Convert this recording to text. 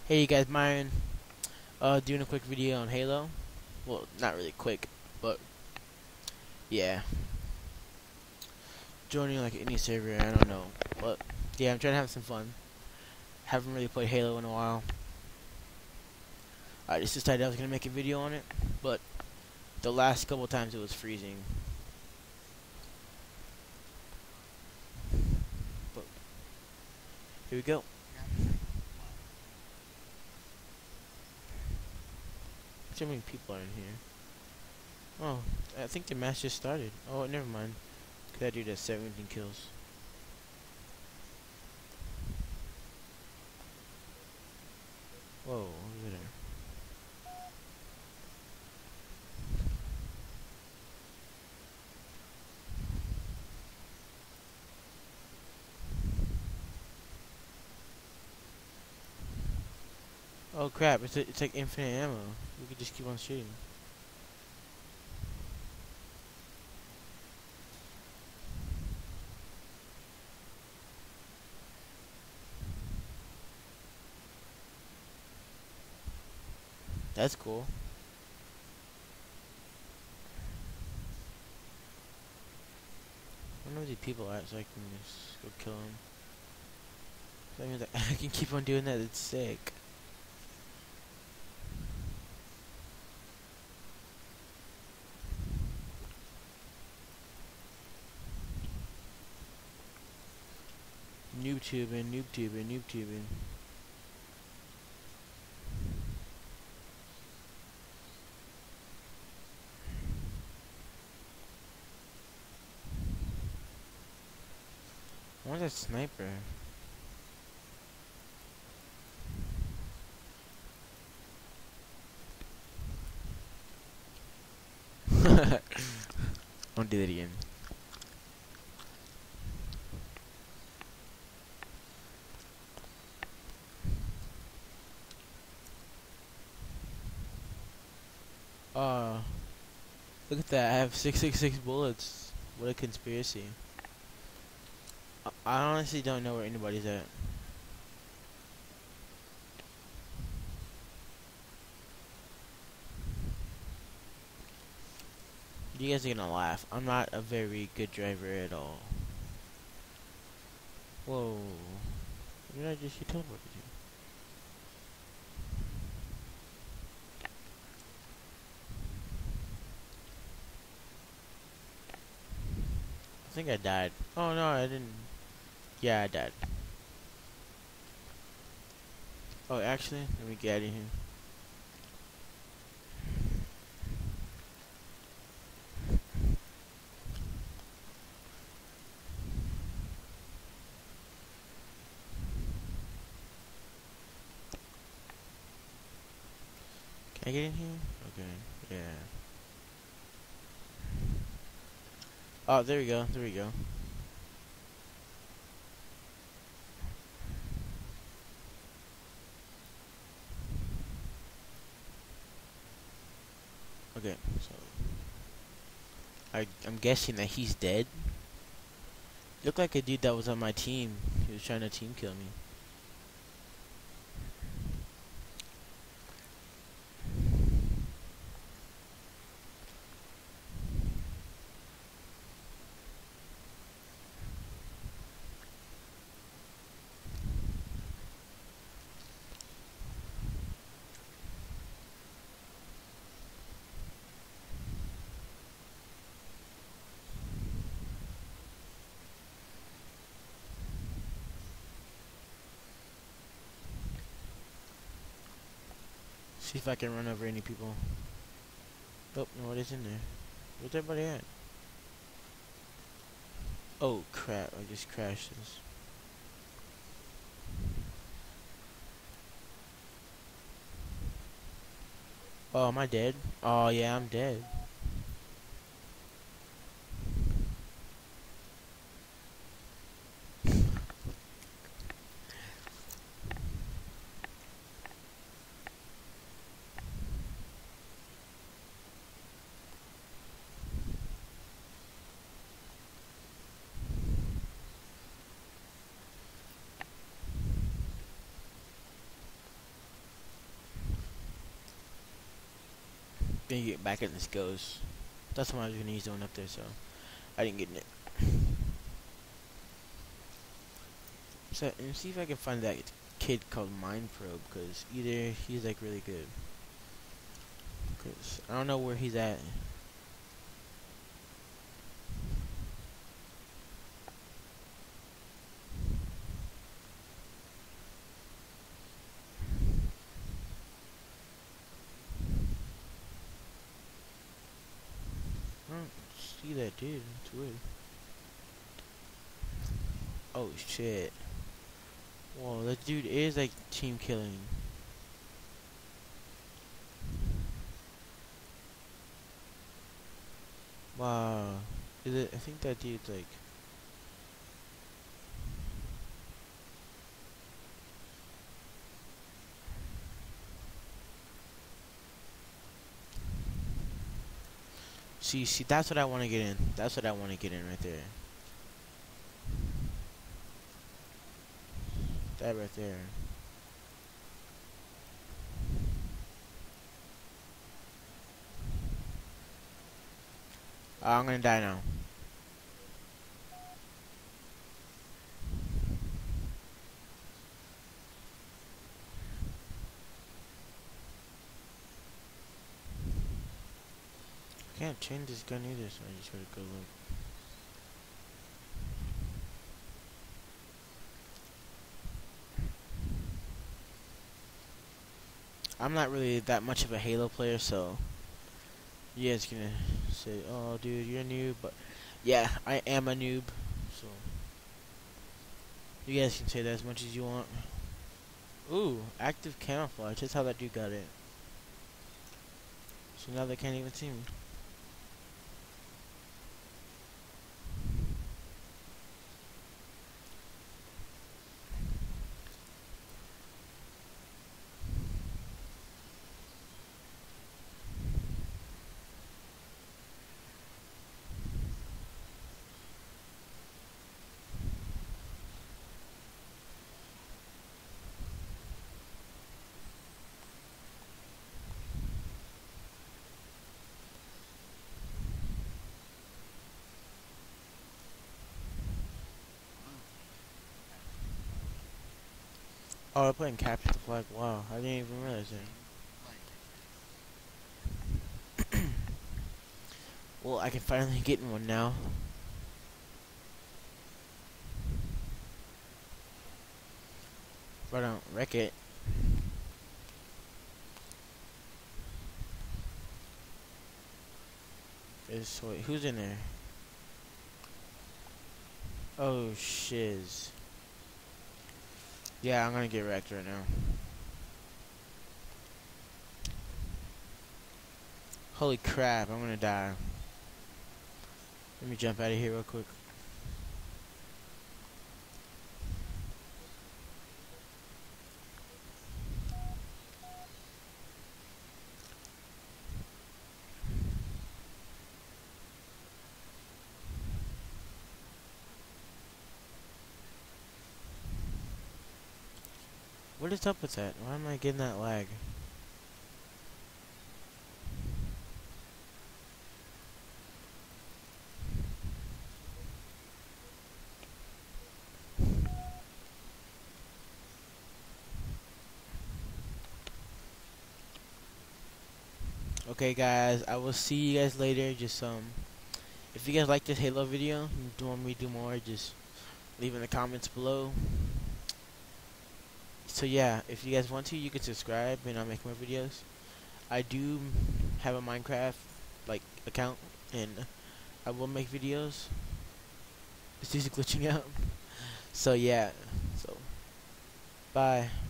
Hey you guys, Myron. Doing a quick video on Halo. Well, not really quick, but yeah. Joining like any server, I don't know. But yeah, I'm trying to have some fun. Haven't really played Halo in a while. I just decided I was gonna make a video on it, but the last couple times it was freezing. But here we go. So many people are in here. Oh, I think the match just started. Oh, never mind. That dude has 17 kills. Whoa, over there. Oh crap! It's like infinite ammo. We could just keep on shooting. That's cool. I wonder where these people are so I can just go kill them. That means I can keep on doing that. It's sick. Noob tubing, noob tubing, noob tubing. Where's that sniper? Don't do that again. Uh, Look at that. I have 666 bullets. What a conspiracy. I honestly don't know where anybody's at. You guys are gonna laugh. I'm not a very good driver at all. Whoa. Where did I just get teleported to? I think I died. Oh no, I didn't. Yeah, I died. Oh, actually, let me get out of here. Can I get in here? Okay, yeah. Oh, there we go, there we go. Okay, so I'm guessing that he's dead. Looked like a dude that was on my team. He was trying to team kill me. See if I can run over any people. Oh, no, what is in there? Where's everybody at? Oh crap, I just crashed this. Oh, am I dead? Oh yeah, I'm dead. Gonna get back in this ghost. That's what I was gonna use the one up there, so I didn't get in it. So, and see if I can find that kid called Mind Probe, because either he's like really good, because I don't know where he's at. I don't see that dude. It's weird. Oh shit. Whoa, that dude is like team killing. Wow. Is it? I think that dude's like. See, that's what I want to get in. That's what I want to get in right there. That right there. I'm gonna die now. I can't change this gun either, so I just gotta go look. I'm not really that much of a Halo player, so you guys gonna say, "Oh, dude, you're a noob," but yeah, I am a noob. So you guys can say that as much as you want. Ooh, active camouflage. That's how that dude got it. So now they can't even see me. Oh, they're playing capture the flag. Wow, I didn't even realize that. Well, I can finally get in one now. If I don't wreck it. Wait, who's in there? Oh, shiz. Yeah, I'm gonna get wrecked right now. Holy crap, I'm gonna die. Let me jump out of here real quick. What is up with that? Why am I getting that lag? Okay guys, I will see you guys later. Just if you guys like this Halo video and do want me to do more, just leave in the comments below. So yeah, if you guys want to, you can subscribe and I'll make more videos. I do have a Minecraft like account and I will make videos. It's just glitching out. So yeah, so bye.